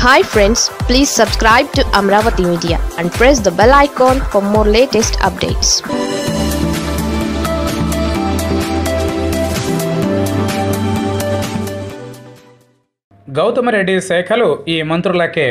Hi friends, please subscribe to Amaravathi Media and press the bell icon for more latest updates. Gautam Reddy శాఖలు ఈ మంత్రులకే.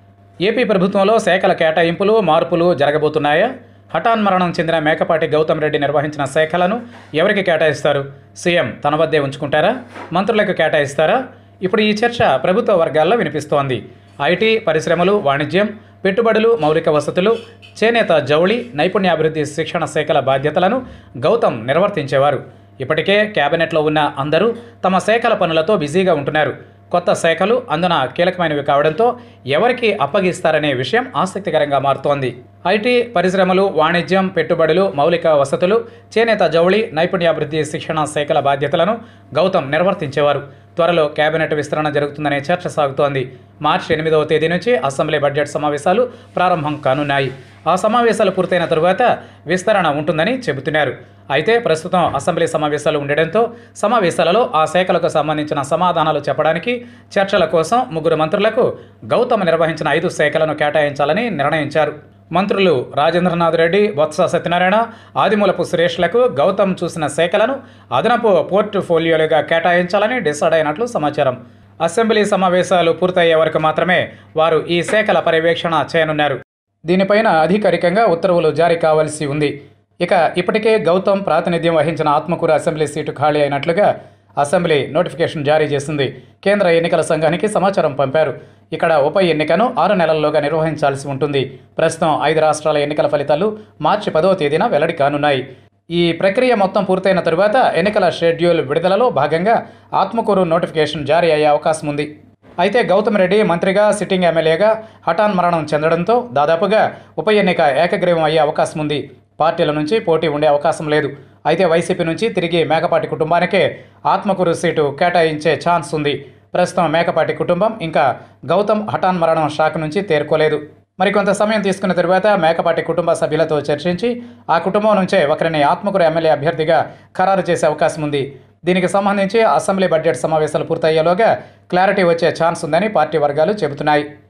AP ప్రభుత్వంలో శాఖల కేటాయింపులు మార్పులు జరగబోతున్నాయా? హఠాన్మరణం చెందిన మేకపాటి గౌతమ్ రెడ్డి నిర్వహించిన శాఖలను ఎవరికి కేటాయిస్తారు? సీఎం తన వద్దే ఉంచుకుంటారా? మంత్రులకు కేటాయిస్తారా? ఇప్పుడు ఈ చర్చ ప్రభుత్వ వర్గాల్లో వినిపిస్తోంది. ఐటీ, పరిశ్రమలు, వాణిజ్యం, పెట్టుబడులు, మౌలిక వసతులు, చేనేత, జౌళి, నైపుణ్యాభివృద్ధి శిక్షణ శాఖల బాధ్యతలను గౌతమ్ నిర్వర్తించేవారు. ఇప్పటికే కేబినెట్లో ఉన్న అందరూ తమ శాఖల పనులతో బిజీగా ఉంటున్నారు. కొత్త శాఖలు అందున కీలకమైనవి కావడంతో ఎవరికి అప్పగిస్తారనే విషయం ఆసక్తికరంగా మారుతోంది. ఐటీ, పరిశ్రమలు, వాణిజ్యం, పెట్టుబడులు, మౌలిక వసతులు, చేనేత, జౌళి, నైపుణ్యాభివృద్ధి శిక్షణ శాఖల బాధ్యతలను గౌతమ్ నిర్వర్తించేవారు. త్వరలో కేబినెట్ విస్తరణ జరుగుతుందనే చర్చ సాగుతోంది. మార్చి 8వ తేదీ నుంచి అసెంబ్లీ బడ్జెట్ సమావేశాలు ప్రారంభం కానున్నాయి. ఆ సమావేశాలు పూర్తయిన తరువాత విస్తరణ ఉంటుందని చెబుతున్నారు. అయితే ప్రస్తుతం అసెంబ్లీ సమావేశాలు ఉండడంతో సమావేశాలలో ఆ శాఖలకు సంబంధించిన సమాధానాలు చెప్పడానికి చర్చల కోసం 3 మంత్రులకు గౌతమ్ నిర్వహించిన 5 శాఖలను కేటాయించాలని నిర్ణయించారు. మంత్రులు రాజేంద్రనాథ్ రెడ్డి, బొత్స సత్యనారాయణ, ఆదిమూలపు సురేష్లకు గౌతమ్ చూసిన శాఖలను అదనపు పోర్ట్ఫోలియోలుగా కేటాయించాలని డిసైడ్ అయినట్లు సమాచారం. అసెంబ్లీ సమావేశాలు పూర్తయ్యే వరకు మాత్రమే వారు ఈ శాఖల పర్యవేక్షణ చేయనున్నారు. దీనిపైన అధికారికంగా ఉత్తర్వులు జారీ కావాల్సి ఉంది. ఇక ఇప్పటికే గౌతమ్ ప్రాతినిధ్యం వహించిన ఆత్మకూరు అసెంబ్లీ సీటు ఖాళీ అయినట్లుగా అసెంబ్లీ నోటిఫికేషన్ జారీ చేసింది. కేంద్ర ఎన్నికల సంఘానికి సమాచారం పంపారు. ఇక్కడ ఉప ఎన్నికను 6 నెలల్లోగా నిర్వహించాల్సి ఉంటుంది. ప్రస్తుతం 5 రాష్ట్రాల ఎన్నికల ఫలితాలు మార్చి 10వ తేదీన వెల్లడి కానున్నాయి. ఈ ప్రక్రియ మొత్తం పూర్తయిన తరువాత ఎన్నికల షెడ్యూల్ విడుదలలో భాగంగా ఆత్మకూరు నోటిఫికేషన్ జారీ అయ్యే అవకాశం ఉంది. అయితే గౌతమ్ రెడ్డి మంత్రిగా, సిట్టింగ్ ఎమ్మెల్యేగా హఠాన్మరణం చెందడంతో దాదాపుగా ఉప ఎన్నిక ఏకగ్రీవం అయ్యే అవకాశం ఉంది. పార్టీల నుంచి పోటీ ఉండే అవకాశం లేదు. అయితే వైసీపీ నుంచి తిరిగి మేకపాటి కుటుంబానికే ఆత్మకూరు సీటు కేటాయించే ఛాన్స్ ఉంది. ప్రస్తుతం మేకపాటి కుటుంబం ఇంకా గౌతమ్ హఠాన్మరణం షాక్ నుంచి తేరుకోలేదు. మరికొంత సమయం తీసుకున్న తరువాత మేకపాటి కుటుంబ సభ్యులతో చర్చించి ఆ కుటుంబం నుంచే ఒకరిని ఆత్మకూరు ఎమ్మెల్యే అభ్యర్థిగా ఖరారు చేసే అవకాశం ఉంది. దీనికి సంబంధించి అసెంబ్లీ బడ్జెట్ సమావేశాలు పూర్తయ్యేలోగా క్లారిటీ వచ్చే ఛాన్స్ ఉందని పార్టీ వర్గాలు చెబుతున్నాయి.